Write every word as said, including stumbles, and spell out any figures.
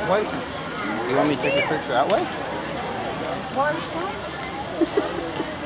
What? You want me to take a picture that way? Why?